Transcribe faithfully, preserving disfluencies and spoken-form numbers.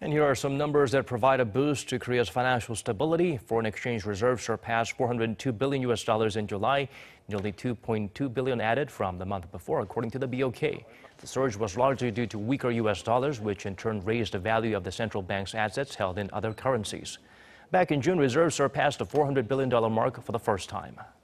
And here are some numbers that provide a boost to Korea's financial stability. Foreign exchange reserves surpassed four hundred two billion U S dollars in July, nearly two point two billion added from the month before, according to the B O K. The surge was largely due to weaker U S dollars, which in turn raised the value of the central bank's assets held in other currencies. Back in June, reserves surpassed the four hundred billion dollars mark for the first time.